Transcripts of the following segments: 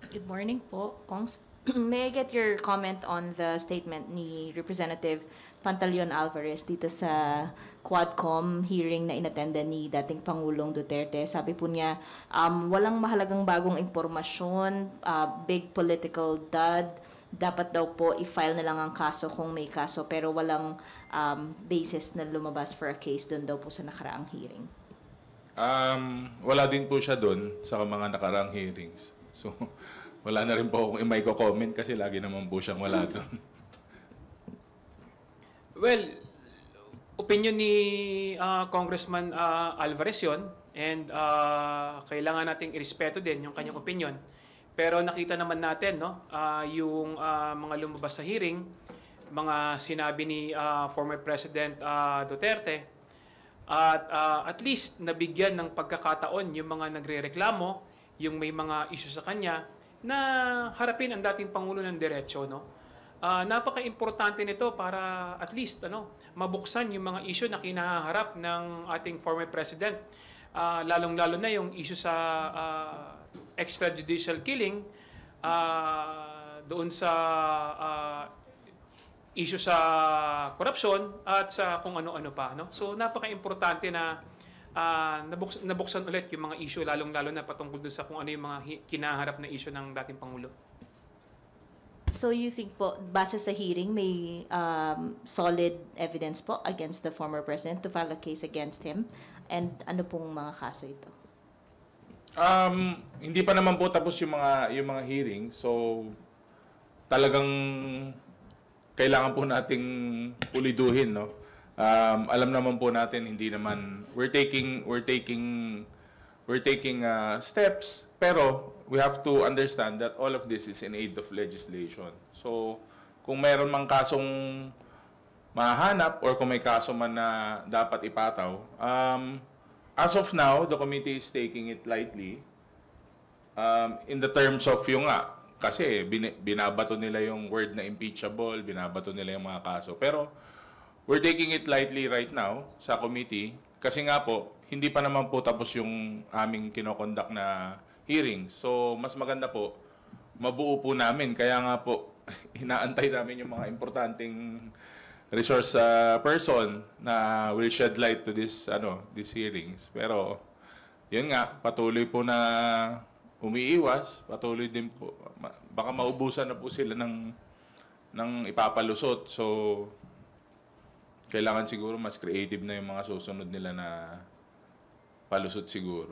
Good morning po, Kongs. May I get your comment on the statement ni Representative Pantaleon Alvarez dito sa Quadcom hearing na inattendan ni dating Pangulong Duterte? Sabi po niya, walang mahalagang bagong impormasyon, big political dud, dapat daw po i-file na lang ang kaso kung may kaso, pero walang basis na lumabas for a case doon daw po sa nakaraang hearing. Wala din po siya doon sa mga nakaraang hearings. So, wala na rin po akong i-may comment kasi lagi naman po siyang wala doon. Well, opinion ni Congressman Alvarez yun, and kailangan nating irespeto din yung kanyang opinion. Pero nakita naman natin, no, yung mga lumabas sa hearing, mga sinabi ni former President Duterte, at least nabigyan ng pagkakataon yung mga nagrereklamo, yung may mga issue sa kanya, na harapin ang dating Pangulo ng diretso, no? Napaka-importante nito para at least mabuksan yung mga issue na kinaharap ng ating former president. Lalong-lalo na yung issue sa extrajudicial killing, doon sa issue sa korupsyon at sa kung ano-ano pa, no? So napaka-importante na nabuksan ulit yung mga issue, lalong-lalo na patungkol doon sa kung ano yung mga kinaharap na issue ng dating Pangulo. So you think po, base sa hearing, may solid evidence po against the former president to file a case against him? And ano pong mga kaso ito? Hindi pa naman po tapos yung mga hearing. So, talagang kailangan po nating puliduhin, no? Alam naman po natin hindi naman we're taking steps, pero we have to understand that all of this is in aid of legislation. So kung mayroon mang kasong mahanap or kung may kaso man na dapat ipataw, as of now the committee is taking it lightly, in the terms of yung kasi binabato nila yung word na impeachable, binabato nila yung mga kaso, pero we're taking it lightly right now sa committee kasi nga po, hindi pa naman po tapos yung aming kinokondak na hearing. So, mas maganda po, mabuo po namin. Kaya nga po, inaantay namin yung mga importanteng resource person na will shed light to these hearings. Pero, yun nga, patuloy po na umiiwas, patuloy din po. Baka maubusan na po sila ng ipapalusot. So, kailangan siguro mas creative na yung mga susunod nila na palusot siguro.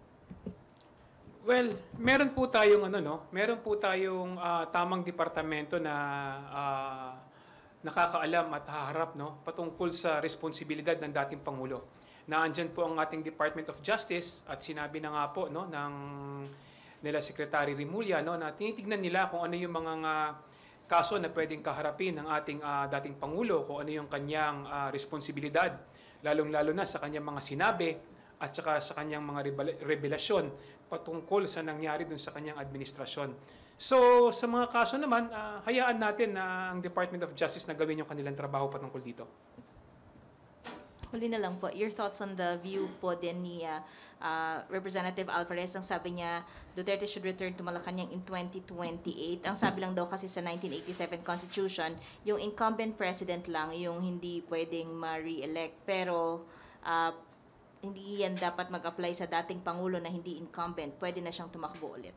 Well, meron po tayong meron po tayong tamang departamento na nakakaalam at haharap, no, patungkol sa responsibilidad ng dating Pangulo. Naandyan po ang ating Department of Justice at sinabi na nga po, no, ng nila Secretary Rimulya, no, na tinitignan nila kung ano yung mga kaso na pwedeng kaharapin ng ating dating Pangulo, kung ano yung kanyang responsibilidad, lalong-lalo na sa kanyang mga sinabi at saka sa kanyang mga revelasyon patungkol sa nangyari dun sa kanyang administrasyon. So, sa mga kaso naman, hayaan natin na ang Department of Justice na gawin yung kanilang trabaho patungkol dito. Huli na lang po, your thoughts on the view po din ni Representative Alvarez. Ang sabi niya, Duterte should return to Malacanang in 2028. Ang sabi lang daw kasi sa 1987 Constitution, yung incumbent president lang yung hindi pwedeng ma-re-elect. Pero hindi yan dapat mag-apply sa dating Pangulo na hindi incumbent. Pwede na siyang tumakbo ulit.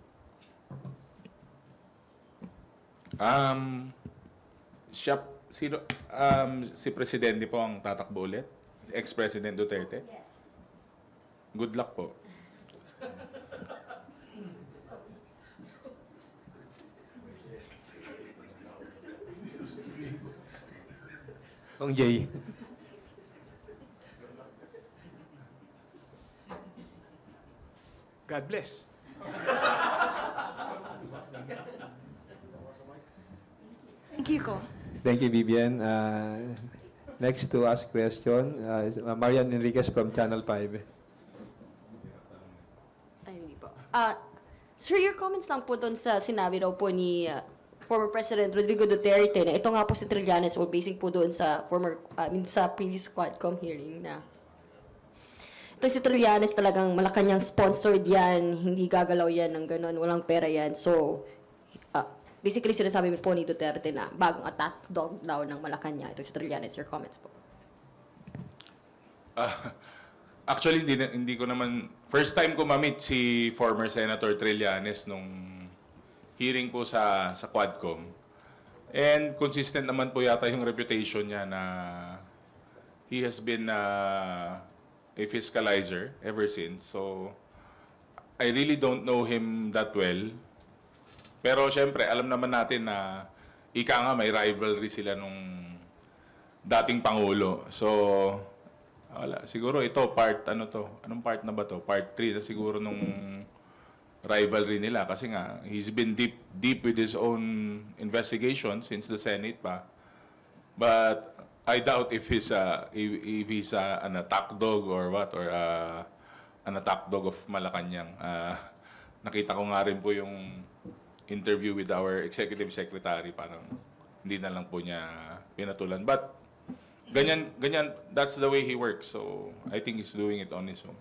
Si Presidente po ang tatakbo ulit? Ex-President Duterte? Yes. Good luck po. Kong Jay. God bless. Thank you, Kongs. Thank you, Vivian. Next to ask question, is Marian Enriquez from Channel 5. Ay, hindi po. Sir, your comments lang po doon sa sinabi daw po ni former President Rodrigo Duterte na ito nga po si Trillanes o basing po doon sa sa previous Quadcom hearing na ito si Trillanes talagang Malacanang sponsored yan, hindi gagalaw yan ng ganun, walang pera yan. So, basically sinasabi po ni Duterte na bagong attack dog daw ng Malacanang. Ito si Trillanes, your comments po. Actually, hindi ko naman, first time ko ma-meet si former Senator Trillanes nung hearing po sa Quadcom. And consistent naman po yata yung reputation niya na he has been a fiscalizer ever since. So, I really don't know him that well. Pero syempre, alam naman natin na ika nga may rivalry sila nung dating Pangulo. So, wala. Siguro ito, anong part na ba to? Part 3 na siguro nung rivalry nila. Kasi nga, he's been deep with his own investigation since the Senate pa. But I doubt if he's an attack dog or what, or an attack dog of Malacanang. Nakita ko nga rin po yung interview with our executive secretary, parang hindi na lang po niya pinatulan. But ganyan, that's the way he works. So I think he's doing it on his own.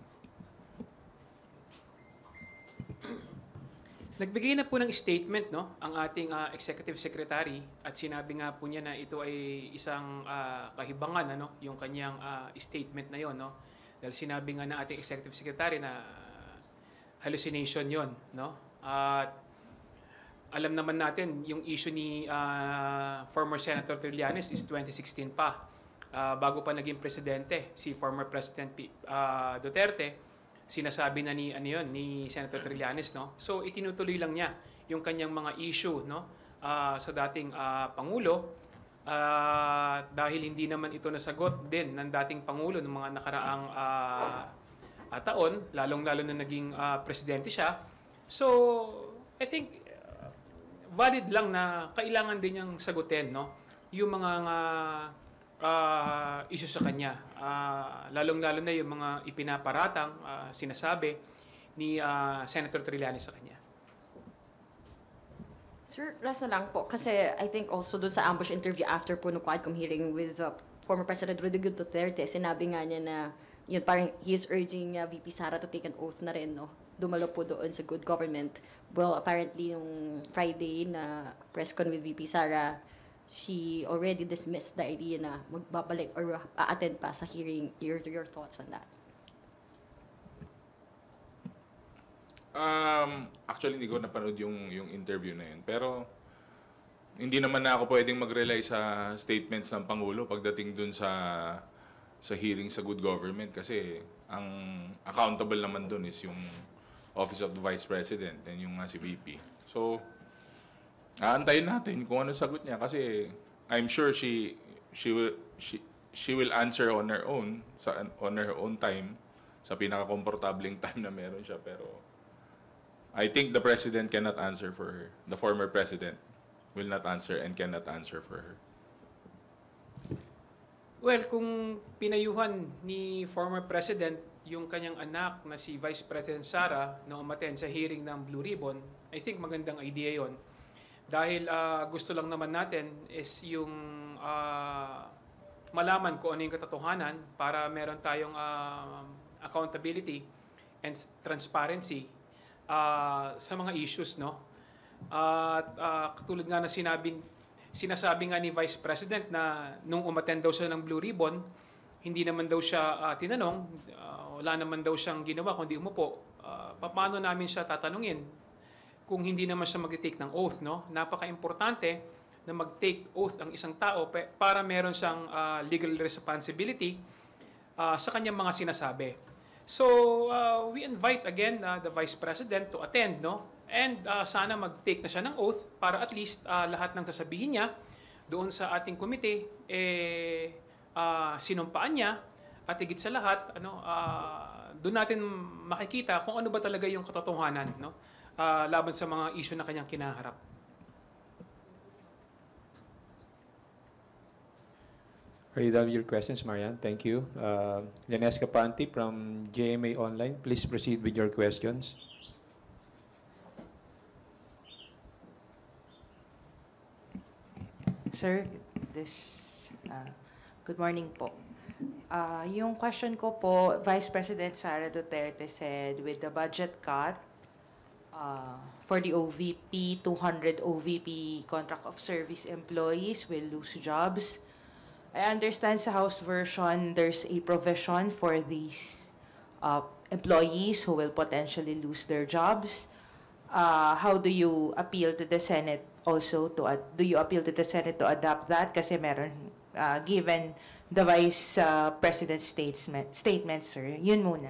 Nagbigay na po ng statement, no, ang ating executive secretary, at sinabi nga po niya na ito ay isang kahibangan, ano, yung kanyang statement na yon, no. Dahil sinabi nga ng ating executive secretary na hallucination yon, no. At alam naman natin yung issue ni former Senator Trillanes is 2016 pa. Bago pa naging presidente si former President Duterte, sinasabi na ni Senator Trillanes, no. So itinutuloy lang niya yung kanyang mga issue, no, sa dating pangulo, dahil hindi naman ito nasagot din ng dating pangulo ng mga nakaraang taon, lalong-lalo na naging presidente siya. So I think valid lang na kailangan din niyang sagutin, no, yung mga issue sa kanya. Lalong-lalo na yung mga ipinaparatang sinasabi ni Senator Trillanes sa kanya. Sir, last na lang po. Kasi I think also dun sa ambush interview after po no Quadcom hearing with former President Rodrigo Duterte, sinabi nga niya na yun, parang he is urging VP Sara to take an oath na rin, no? Dumalo po doon sa good government. Well, apparently, nung Friday na press con with VP Sara, she already dismissed the idea na magbabalik or a-attend pa sa hearing. Your thoughts on that? Actually, hindi ko napanood yung interview na yun. Pero, hindi naman na ako pwedeng mag-rely sa statements ng Pangulo pagdating dun sa hearing sa good government. Kasi, ang accountable naman dun is yung Office of the Vice President and yung si VP. So, aantayin natin kung ano sagot niya kasi I'm sure she will answer on her own time sa pinaka-komportabling time na meron siya, pero I think the president cannot answer for her. The former president will not answer and cannot answer for her. Well, kung pinayuhan ni former president yung kanyang anak na si Vice President Sara na umattend sa hearing ng Blue Ribbon, I think magandang idea yon. Dahil gusto lang naman natin is yung malaman kung ano yung katotohanan para meron tayong accountability and transparency sa mga issues, no? At katulad nga na sinasabi nga ni Vice President na nung umattend daw siya ng Blue Ribbon, hindi naman daw siya tinanong, wala naman daw siyang ginawa kundi umupo. Paano namin siya tatanungin kung hindi naman siya mag-take ng oath, no? Napaka-importante na mag-take oath ang isang tao para meron siyang legal responsibility sa kanyang mga sinasabi. So, we invite again the Vice President to attend, no? And sana mag-take na siya ng oath para at least lahat ng sasabihin niya doon sa ating committee, sinumpaan niya at higit sa lahat, doon natin makikita kung ano ba talaga yung katotohanan, no? Laban sa mga issue na kanyang kinaharap. Are you done with your questions, Marian? Thank you. Lenes Capanti from GMA Online. Please proceed with your questions. Sir, good morning po. Yung question ko po, Vice President Sara Duterte said with the budget cut for the OVP, 200 OVP contract of service employees will lose jobs. I understand sa House version, there's a provision for these employees who will potentially lose their jobs. How do you appeal to the Senate also do you appeal to the Senate to adopt that? Kasi meron, given the Vice President's statement, sir. Yun muna.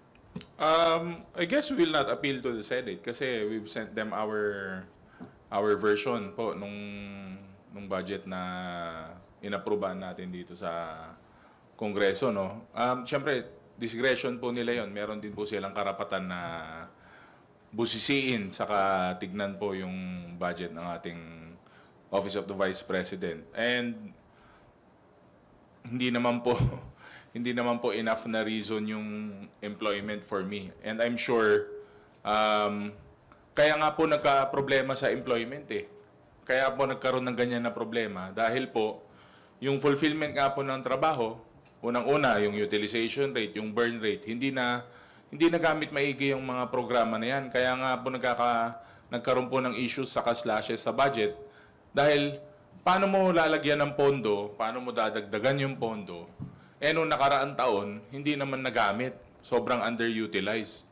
I guess we will not appeal to the Senate kasi we've sent them our version po nung budget na inaprubahan natin dito sa Kongreso, no. Syempre, discretion po nila 'yon. Meron din po silang karapatan na busisiin saka tignan po yung budget ng ating Office of the Vice President. And hindi naman po enough na reason yung employment for me. And I'm sure kaya nga po nagka-problema sa employment eh. Kaya po nagkaroon ng ganyan na problema dahil po yung fulfillment nga po ng trabaho, unang-una yung utilization rate, yung burn rate, hindi na gamit maigi yung mga programa na yan. Kaya nga po nagkaroon po ng issues sa slashes sa budget dahil paano mo lalagyan ng pondo, paano mo dadagdagan yung pondo, noong nakaraang taon, hindi naman nagamit. Sobrang underutilized.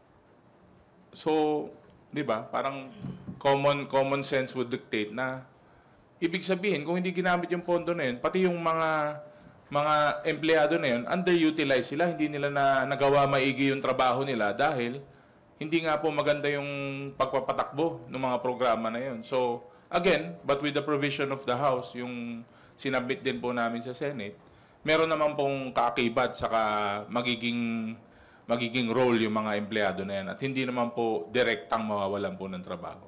So, di ba, parang common sense would dictate na ibig sabihin, kung hindi ginamit yung pondo na yun, pati yung mga empleyado na yun, underutilized sila, hindi nila nagawa maigi yung trabaho nila dahil hindi nga po maganda yung pagpapatakbo ng mga programa na yun. So, again, but with the provision of the House, yung sinabit din po namin sa Senate, meron naman pong kaakibat saka magiging role yung mga empleyado na yan at hindi naman po direktang mawawalan po ng trabaho.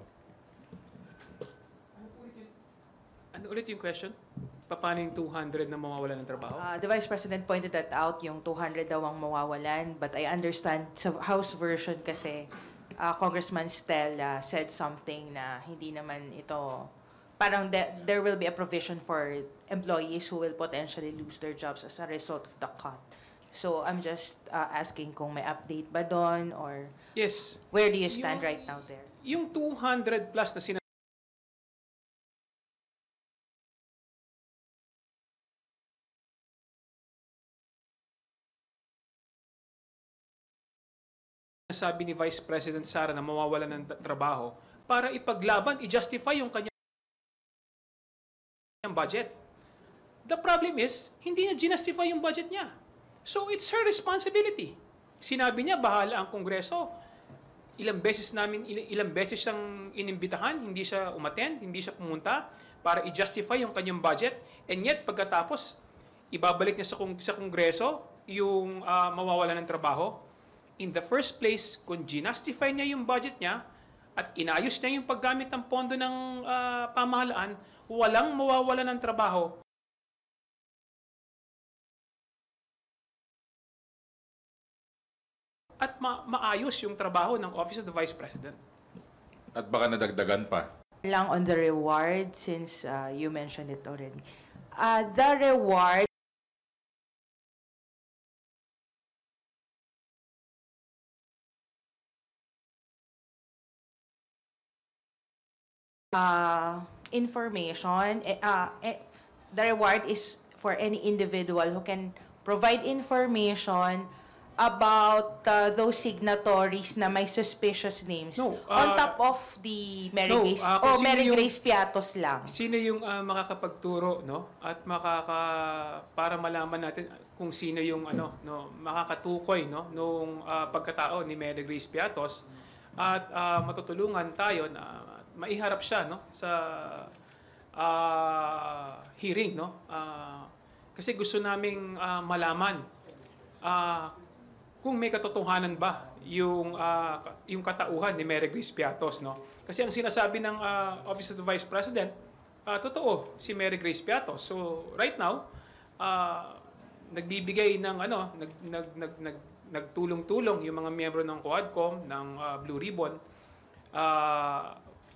Ano ulit yung question? Paano yung 200 na mawawalan ng trabaho? The Vice President pointed that out, yung 200 daw ang mawawalan. But I understand sa House version kasi Congressman Stella said something na hindi naman ito, parang there will be a provision for employees who will potentially lose their jobs as a result of the cut. So I'm just asking kung may update ba doon or Yes. where do you stand right now there? Yung 200 plus na sabi ni Vice President Sara na mawawalan ng trabaho para ipaglaban, i-justify yung kanyang budget. The problem is, hindi na ginustify yung budget niya. So it's her responsibility. Sinabi niya, bahala ang Kongreso. Ilang beses siyang inimbitahan, hindi siya umattend, hindi siya pumunta para i-justify yung kanyang budget. And yet, pagkatapos, ibabalik niya sa Kongreso yung mawawalan ng trabaho. In the first place, kung ginustify niya yung budget niya at inayos niya yung paggamit ng pondo ng pamahalaan, walang mawawalan ng trabaho. At maayos yung trabaho ng Office of the Vice President. At baka nadagdagan pa. Lang on the reward since you mentioned it already. The reward information, the reward is for any individual who can provide information about those signatories na may suspicious names. No, on top of the Mary no, Grace, kung sino Mary yung- Grace Piatos lang. Sino yung makakapagturo, no? At para malaman natin kung sino yung makakatukoy, no, nung pagkatao ni Mary Grace Piatos at matutulungan tayo na maiharap siya, no, sa hearing, no? Kasi gusto naming malaman kung may katotohanan ba yung katauhan ni Mary Grace Piatos, no? Kasi ang sinasabi ng Office of the Vice President, totoo si Mary Grace Piatos. So right now, nagbibigay ng nagtulong-tulong yung mga miyembro ng Quadcom ng Blue Ribbon,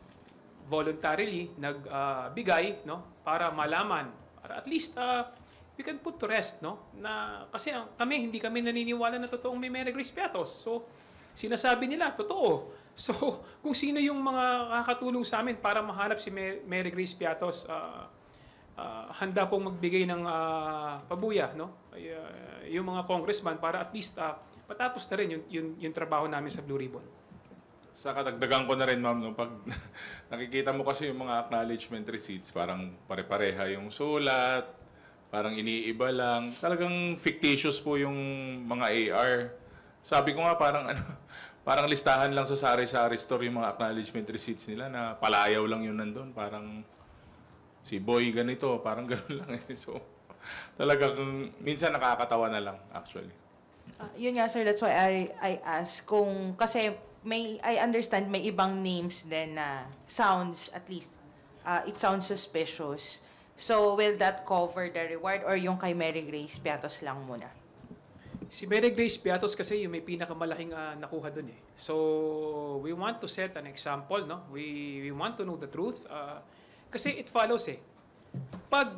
voluntarily nagbigay, no, para malaman, para at least we can put to rest, no? Na kasi hindi kami naniniwala na totoong may Mary Grace Piatos. So sinasabi nila totoo. So kung sino yung mga kakatulong sa amin para mahanap si Mary Grace Piatos, handa pong magbigay ng pabuya, no? Yung mga congressman para at least patapos na rin yung trabaho namin sa Blue Ribbon. Sa kadagdagan ko na rin, ma'am, no, pag nakikita mo kasi yung mga acknowledgement receipts, parang pare-pareha yung sulat, parang iniiba lang. Talagang fictitious po yung mga AR. Sabi ko nga parang listahan lang sa sari-sari store yung mga acknowledgement receipts nila na palayaw lang yun nandun. Parang si boy ganito, parang gano'n lang eh. So talagang minsan nakakatawa na lang actually. Yun nga, sir, that's why I ask kung, kasi I understand may ibang names din na sounds, at least, it sounds suspicious. So, will that cover the reward or yung kay Mary Grace Piatos lang muna? Si Mary Grace Piatos kasi yung may pinakamalaking nakuha dun eh. So, we want to set an example, no? We want to know the truth. Kasi it follows eh. Pag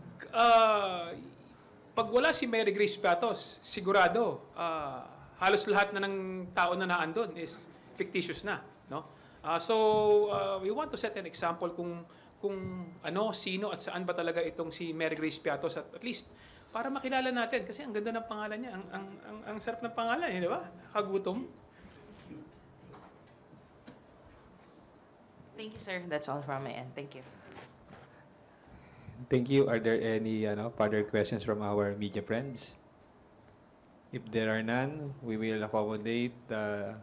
wala si Mary Grace Piatos, sigurado, halos lahat na ng tao na naandun is fictitious na, no? We want to set an example kung sino at saan ba talaga itong si Mary Grace Piatos, at least para makilala natin kasi ang ganda ng pangalan niya, ang sarap ng pangalan, di ba? Kagutom. Thank you, sir. That's all from my end. Thank you. Thank you. Are there any further questions from our media friends? If there are none, we will accommodate the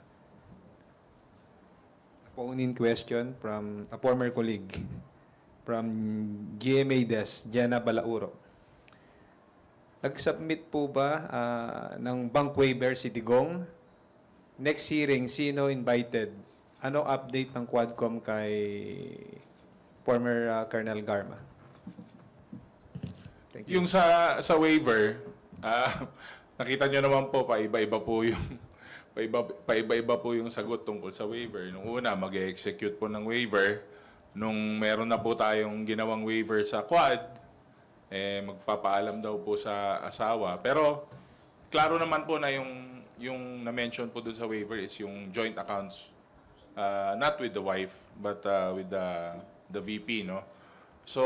phone-in question from a former colleague from GMA Des, Jenna Balauro. Nag-submit po ba ng bank waiver si Digong? Next hearing, sino invited? Ano update ng Quadcom kay former Colonel Garma? Thank you. Yung sa waiver, nakita nyo naman po, paiba-iba po yung sagot tungkol sa waiver. Nung una, mag-execute po ng waiver. Nung meron na po tayong ginawang waiver sa Quad, magpapaalam daw po sa asawa. Pero, klaro naman po na yung na-mention po dun sa waiver is yung joint accounts, not with the wife, but with the VP, no? So,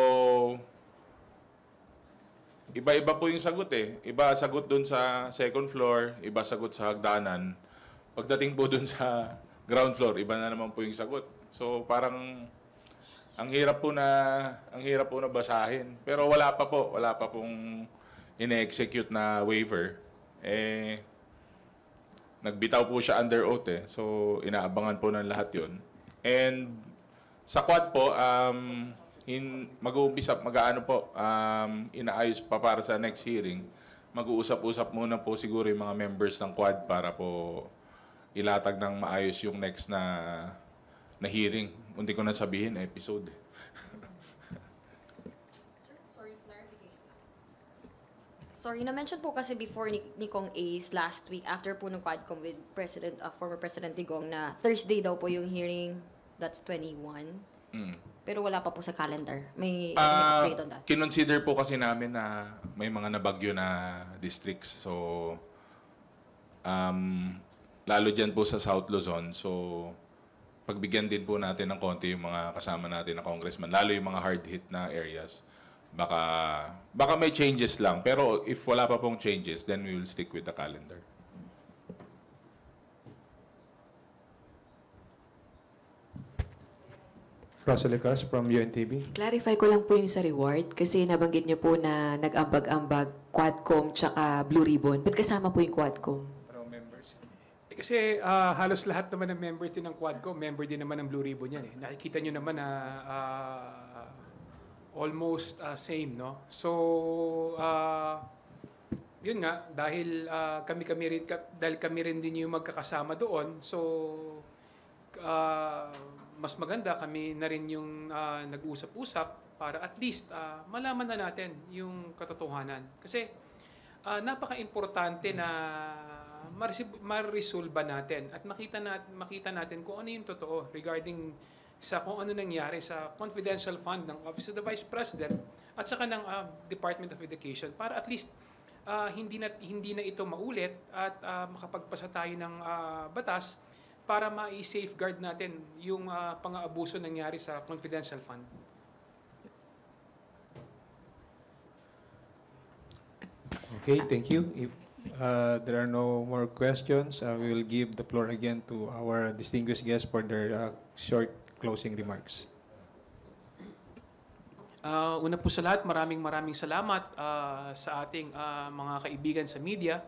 iba-iba po yung sagot eh. Iba sagot dun sa second floor, iba sagot sa hagdanan. Pagdating po dun sa ground floor, iba na naman po yung sagot. So parang ang hirap po na basahin. Pero wala pa pong ine-execute na waiver. Nagbitaw po siya under oath eh. So inaabangan po ng lahat 'yon. And sa Quad po, inaayos pa para sa next hearing. Mag-uusap-usap muna po siguro yung mga members ng Quad para po ilatag ng maayos yung next na hearing. Hindi ko na sabihin, episode. Sorry, clarification. Sorry, na-mention po kasi before ni Kong Ace last week after po ng Quadcom with former President Digong na Thursday daw po yung hearing, that's 21. Pero wala pa po sa calendar. May update on that? Kinonsider po kasi namin na may mga nabagyo na districts. So, lalo dyan po sa South Luzon. So, pagbigyan din po natin ng konti yung mga kasama natin na congressman. Lalo yung mga hard-hit na areas. Baka may changes lang. Pero if wala pa pong changes, then we will stick with the calendar. Rosalicas from UNTV. Clarify ko lang po yung sa reward kasi nabanggit niyo po na nag-ambag-ambag Quadcom tsaka Blue Ribbon. Ba't kasama po yung Quadcom? Kasi halos lahat naman ng members din ng Quadcom, member din naman ng Blue Ribbon yan eh. Nakikita nyo naman na almost same, no? So, yun nga, dahil kami rin din yung magkakasama doon, so mas maganda kami na rin yung nag-usap-usap para at least malaman na natin yung katotohanan. Kasi napaka-importante na ma-resolve natin at makita natin kung ano yung totoo regarding sa kung ano nangyari sa confidential fund ng Office of the Vice President at saka ng Department of Education para at least hindi na ito maulit at makapagpasa tayo ng batas para ma-safeguard natin yung pang-aabuso nangyari sa confidential fund. Okay, thank you. If there are no more questions, we will give the floor again to our distinguished guests for their short closing remarks. Una po sa lahat, maraming salamat sa ating mga kaibigan sa media.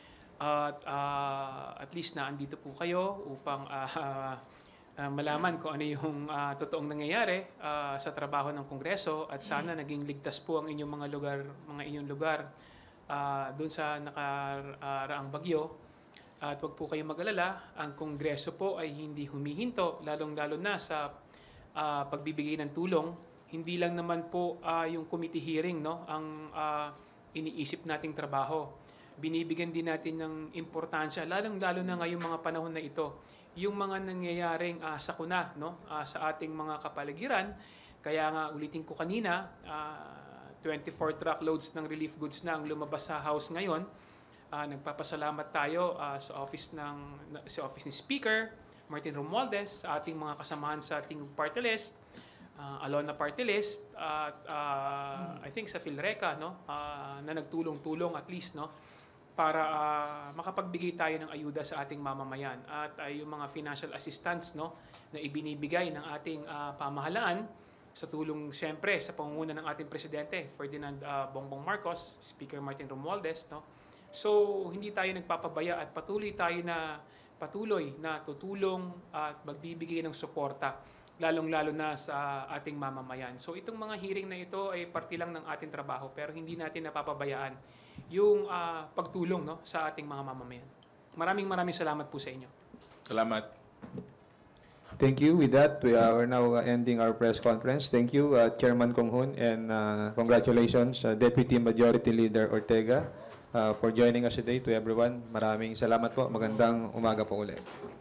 At least na andito po kayo upang malaman kung ano yung totoong nangyayari sa trabaho ng Kongreso at sana naging ligtas po ang inyong inyong lugar doon sa nakaraang bagyo. At huwag po kayong mag-alala, ang Kongreso po ay hindi humihinto, lalong-lalo na sa pagbibigay ng tulong. Hindi lang naman po yung committee hearing ang iniisip nating trabaho. Binibigyan din natin ng importansya, lalong-lalo na ngayong mga panahon na ito, yung mga nangyayaring sakuna sa ating mga kapaligiran. Kaya nga ulitin ko kanina, 24 truckloads ng relief goods na ang lumabas sa House ngayon. Nagpapasalamat tayo sa office ni Speaker Martin Romualdez, sa ating mga kasamahan sa ating party list, Alona Party List, at I think sa Philreca na nagtulong-tulong at least para makapagbigay tayo ng ayuda sa ating mamamayan. At yung mga financial assistance na ibinibigay ng ating pamahalaan sa tulong siyempre sa pangunguna ng ating presidente Ferdinand Bongbong Marcos, Speaker Martin Romualdez. So hindi tayo nagpapabaya at patuloy na tutulong at magbibigay ng suporta lalong-lalo na sa ating mamamayan. So itong mga hearing na ito ay parte lang ng ating trabaho pero hindi natin napapabayaan yung pagtulong sa ating mga mamamayan. Maraming salamat po sa inyo. Salamat. Thank you. With that, we are now ending our press conference. Thank you, Chairman Conghun, and congratulations, Deputy Majority Leader Ortega, for joining us today. To everyone, maraming salamat po. Magandang umaga po ulit.